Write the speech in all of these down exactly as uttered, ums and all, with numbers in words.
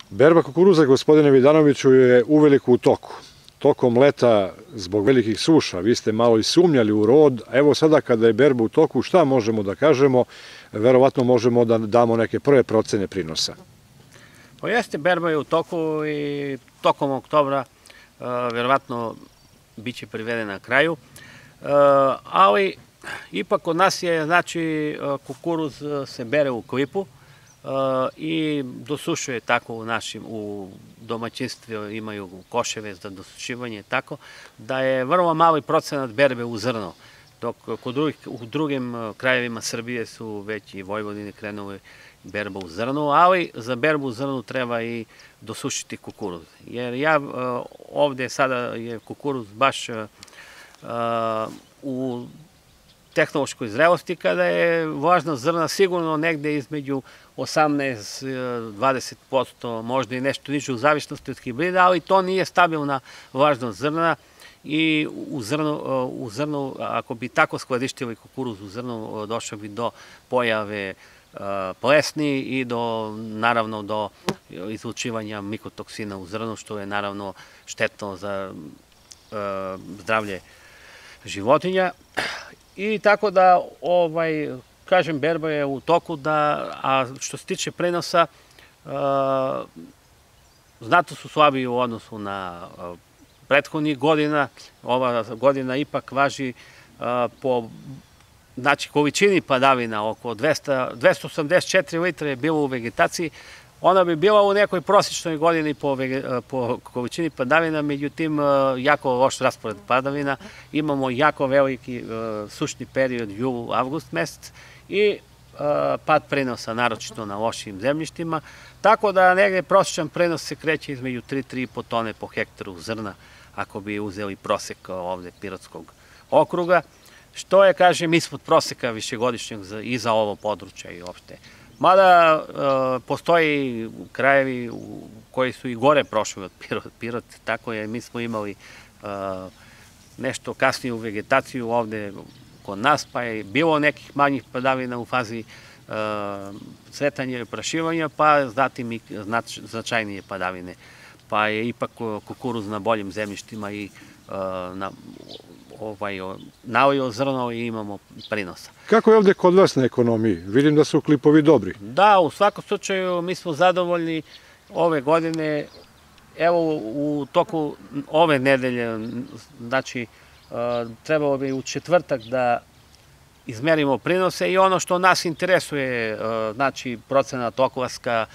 Berba kukuruza, gospodine Vidanoviću, je uveliko u toku. Tokom leta, zbog velikih suša, vi ste malo i sumnjali u rod. Evo sada kada je berba u toku, šta možemo da kažemo? Verovatno možemo da damo neke prve procene prinosa. Pa jeste, berba je u toku i tokom oktobra verovatno bit će privedena na kraju. Ali ipak kod nas je, znači, kukuruz se bere u klipu i dosušuje tako u našim, u domaćinstvu imaju koševe za dosušivanje, tako da je vrlo mali procenat berbe u zrno, dok u drugim krajevima Srbije su već i Vojvodine krenule berba u zrnu, ali za berbu u zrnu treba i dosušiti kukuruz. Jer ja ovde sada je kukuruz baš u tehnološkoj zrelosti, kada je vlažnost zrna sigurno negde između osamnaest do dvadeset posto, možda i nešto niže u zavisnosti od hibrida, ali to nije stabilna vlažnost zrna i u zrnu, u zrnu, ako bi tako skladištili kukuruz u zrnu, došlo bi do pojave plesni i do, naravno, do izlučivanja mikotoksina u zrnu, što je naravno štetno za zdravlje životinja. I tako da, ovaj, kažem, berba je u toku, da, a što se tiče prenosa, znatno su slabiji u odnosu na prethodnih godina. Ova godina ipak važi po, znači, količini padavina, oko dvesta osamdeset četiri litre je bilo u vegetaciji. Ona bi bila u nekoj prosječnoj godini po količini padavina, međutim, jako loš raspored padavina. Imamo jako veliki sušni period, jul, avgust mesec i pad prenosa, naročito na lošim zemljištima. Tako da negde prosječan prenos se kreće između tri do tri i po tone po hektaru zrna, ako bi uzeli prosek ovde Pirotskog okruga, što je, kažem, ispod proseka višegodišnjeg i za ovo područje i uopšte. Mada postoji krajevi koji su i gore prošli od Pirot, tako je, mi smo imali nešto kasniju vegetaciju ovde kod nas, pa je bilo nekih manjih padavina u fazi cvetanja i oprašivanja, pa zatim i značajnije padavine, pa je ipak kukuruz na boljim zemljištima i nalio zrno i imamo prinosa. Kako je ovde kod vas na ekonomiji? Vidim da su klipovi dobri. Da, u svakom slučaju mi smo zadovoljni ove godine. Evo, u toku ove nedelje, znači, trebalo bi u četvrtak da izmerimo prinose i ono što nas interesuje, znači, procenat oklaska,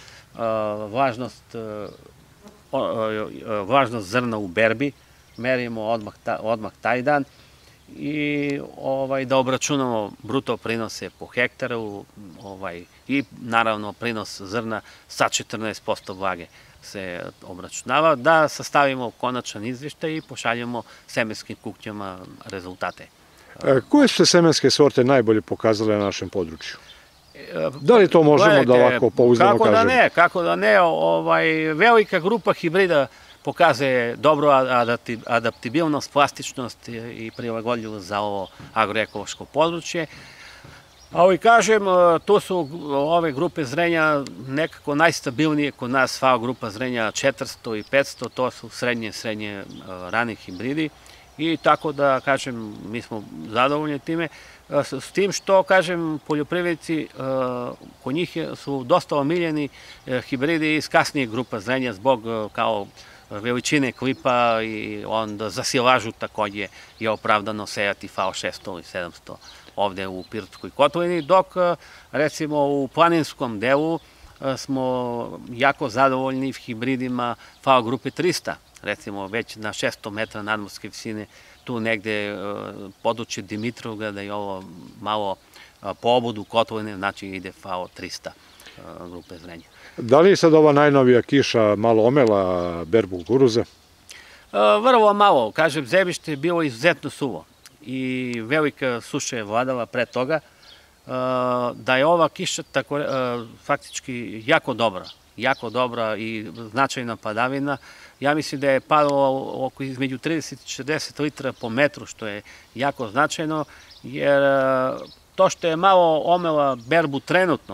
vlažnost zrna u berbi, merimo odmah taj dan i da obračunamo bruto prinose po hektaru i naravno prinos zrna sa četrnaest posto vlage se obračunava, da sastavimo konačan izveštaj i pošaljemo semenskim kućama rezultate. Koje su se semenske sorte najbolje pokazale na našem području? Da li to možemo da ovako pouzdano kažemo? Kako da ne, kako da ne, velika grupa hibrida pokazuje dobru adaptibilnost, plastičnost i prilagodljivost za ovo agroekološko područje. Ali, kažem, tu su ove grupe zrenja nekako najstabilnije kod nas, sva grupa zrenja četiristo i petsto, to su srednje, srednje rani hibridi i tako da, kažem, mi smo zadovoljni time. S tim što, kažem, poljoprivrednici, kod njih su dosta omiljeni hibridi iz kasnije grupa zrenja zbog kao veličine klipa i onda za silažu takođe je opravdano sejati F A O šesto ili sedamsto ovde u Pirotskoj kotlini, dok recimo u planinskom delu smo jako zadovoljni hibridima F A O grupe trista, recimo već na šesto metra nadmorske visine, tu negde područje Dimitrovgrada i ovo malo po obodu kotline, znači ide F A O trista grupe zrenja. Da li je sad ova najnovija kiša malo omela berbu kukuruza? Vrlo malo, kažem, zemljište je bilo izuzetno suvo i velika suša je vladala pre toga, da je ova kiša faktički jako dobra, jako dobra i značajna padavina. Ja mislim da je padalo oko između trideset i četrdeset litara po metru, što je jako značajno, jer to što je malo omela berbu trenutno,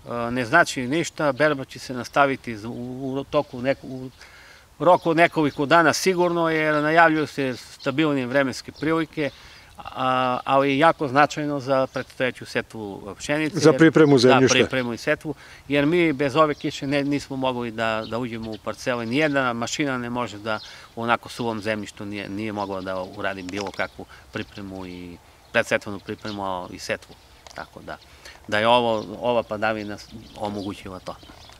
ne znači ništa, berba će se nastaviti u toku u roku nekoliko dana sigurno, jer najavljuju se stabilnije vremenske prilike, ali je jako značajno za predstojeću setvu pšenice. Za pripremu zemljišta. Da, pripremu i setvu, jer mi bez ove kiše nismo mogli da uđemo u parcele. Nijedna mašina ne može da u onako suvom zemljištu nije mogla da uradi bilo kakvu pripremu i predsetvenu pripremu i setvu. Tako da, da je ova padavina omogućila to.